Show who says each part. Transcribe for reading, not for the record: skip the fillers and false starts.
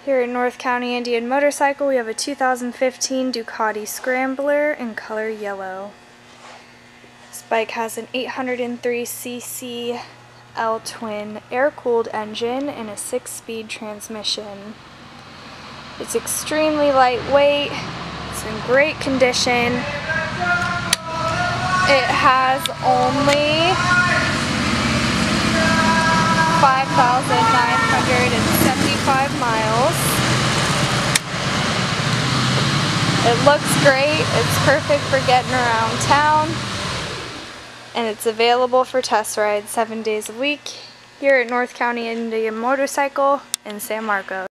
Speaker 1: Here at North County Indian Motorcycle, we have a 2015 Ducati Scrambler in color yellow. This bike has an 803cc L-twin air-cooled engine and a 6-speed transmission. It's extremely lightweight. It's in great condition. It has only 5,975 miles. It looks great. It's perfect for getting around town. And it's available for test rides 7 days a week here at North County Indian Motorcycle in San Marcos.